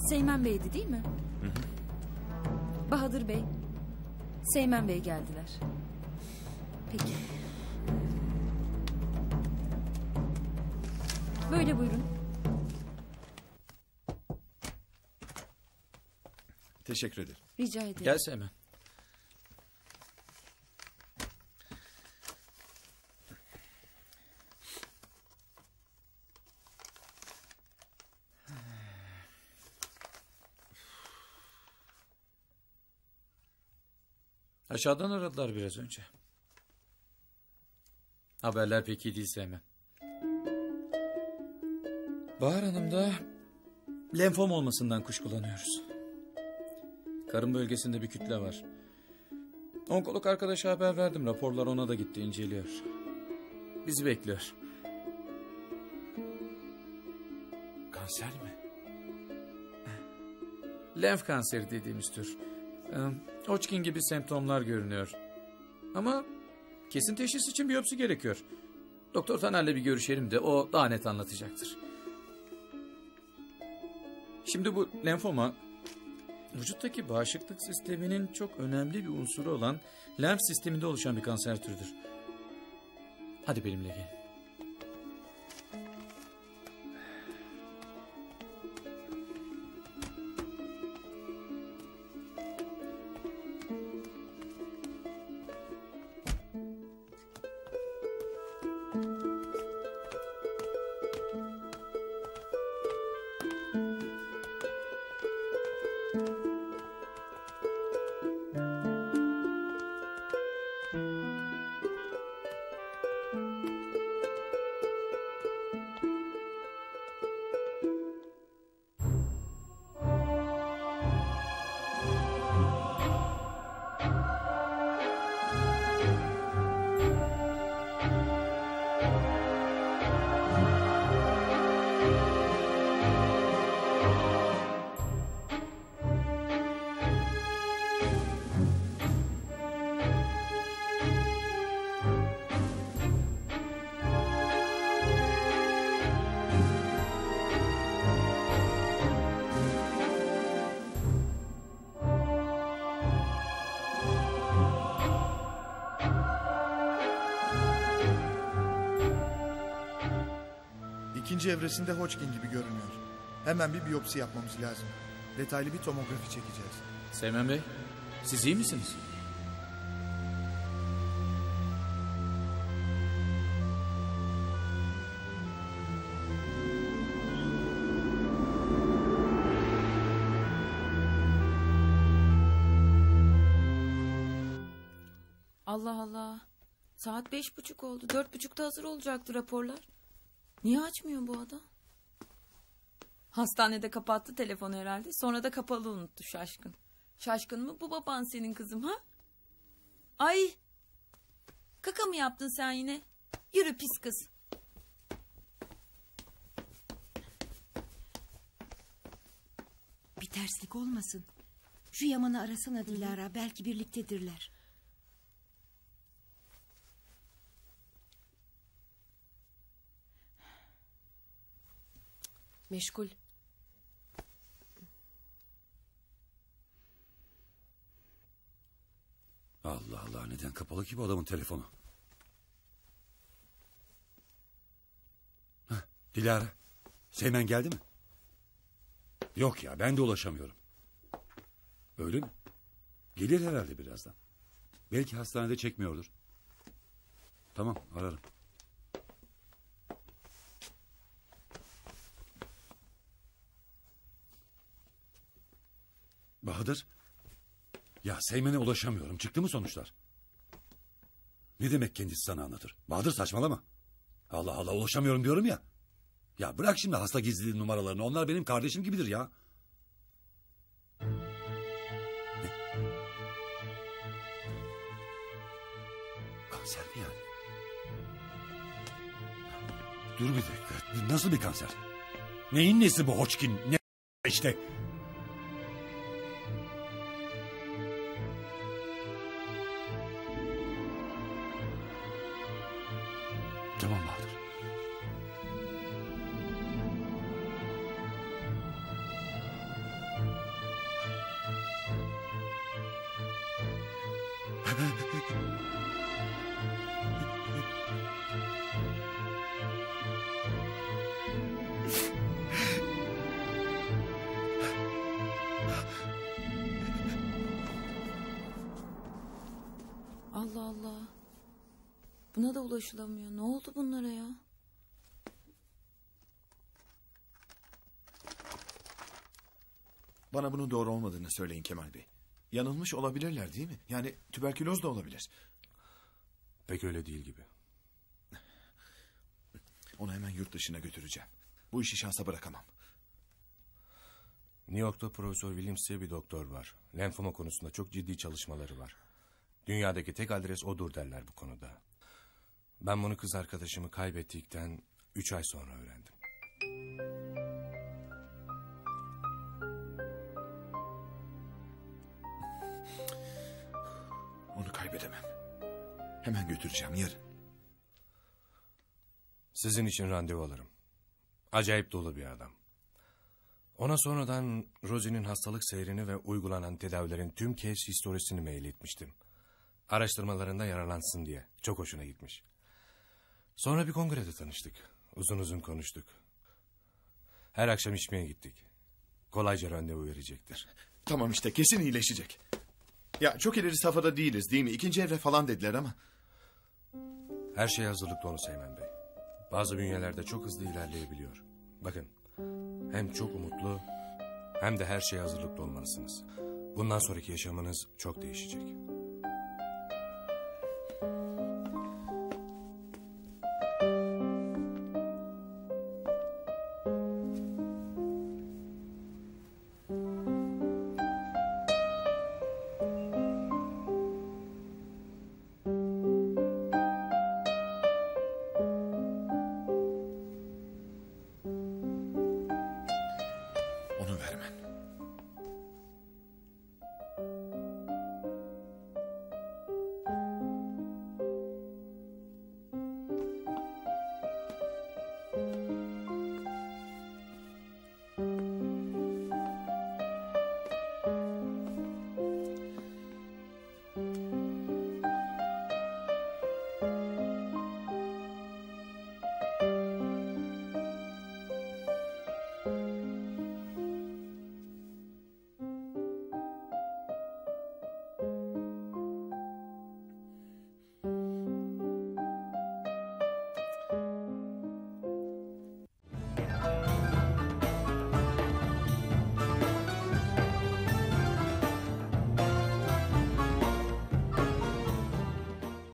Seymen Bey'di değil mi? Hı hı. Bahadır Bey, Seymen Bey geldiler. Peki. Böyle buyurun. Teşekkür ederim. Rica ederim. Gel Seymen. Aşağıdan aradılar biraz önce. Haberler pek iyi değil Seymen. Bahar Hanım'da lenfom olmasından kuşkulanıyoruz. Karın bölgesinde bir kütle var. Onkolog arkadaşa haber verdim. Raporlar ona da gitti, inceliyor. Bizi bekliyor. Kanser mi? Lenf kanseri dediğimiz tür. Hodgkin gibi semptomlar görünüyor. Ama kesin teşhis için biyopsi gerekiyor. Doktor Taner'le bir görüşelim de o daha net anlatacaktır. Şimdi bu lenfoma vücuttaki bağışıklık sisteminin çok önemli bir unsuru olan lenf sisteminde oluşan bir kanser türüdür. Hadi benimle gelin. İkinci evresinde Hodgkin gibi görünüyor. Hemen bir biyopsi yapmamız lazım. Detaylı bir tomografi çekeceğiz. Seymen Bey, siz iyi misiniz? Allah Allah. Saat 5:30 oldu. 4:30'da hazır olacaktı raporlar. Niye açmıyor bu adam? Hastanede kapattı telefonu herhalde. Sonra da kapalı unuttu şaşkın. Şaşkın mı bu baban senin kızım ha? Ay! Kaka mı yaptın sen yine? Yürü pis kız. Bir terslik olmasın. Şu Yaman'ı arasana Dilara. Belki birliktedirler. Meşgul. Allah Allah, neden kapalı ki bu adamın telefonu? Heh, Dilara, Seymen geldi mi? Yok ya, ben de ulaşamıyorum. Öyle mi? Gelir herhalde birazdan. Belki hastanede çekmiyordur. Tamam, ararım. Bahadır. Ya Seymen'e ulaşamıyorum. Çıktı mı sonuçlar? Ne demek kendisi sana anlatır? Bahadır saçmalama. Allah Allah, ulaşamıyorum diyorum ya. Ya bırak şimdi hasta gizliliği numaralarını. Onlar benim kardeşim gibidir ya. Ne? Kanser mi yani? Dur bir dakika. Nasıl bir kanser? Neyin nesi bu Hodgkin? Ne işte? Tamam Bahadır. Allah Allah. Buna da ulaşılamıyor. Ne oldu bunlara ya? Bana bunun doğru olmadığını söyleyin Kemal Bey. Yanılmış olabilirler değil mi? Yani tüberküloz da olabilir. Pek öyle değil gibi. Onu hemen yurt dışına götüreceğim. Bu işi şansa bırakamam. New York'ta Profesör Williams diye bir doktor var. Lenfoma konusunda çok ciddi çalışmaları var. Dünyadaki tek adres odur derler bu konuda. Ben bunu kız arkadaşımı kaybettikten 3 ay sonra öğrendim. Onu kaybedemem. Hemen götüreceğim yarın. Sizin için randevu alırım. Acayip dolu bir adam. Ona sonradan Rosie'nin hastalık seyrini ve uygulanan tedavilerin tüm case historisini mail etmiştim. Araştırmalarında yararlansın diye. Çok hoşuna gitmiş. Sonra bir kongrede tanıştık. Uzun uzun konuştuk. Her akşam içmeye gittik. Kolayca randevu verecektir. Tamam işte kesin iyileşecek. Ya çok ileri safhada değiliz değil mi? 2. evre falan dediler ama. Her şey hazırlıklı onu Seymen Bey. Bazı bünyelerde çok hızlı ilerleyebiliyor. Bakın, hem çok umutlu hem de her şeye hazırlıklı olmalısınız. Bundan sonraki yaşamınız çok değişecek. Onu ver hemen.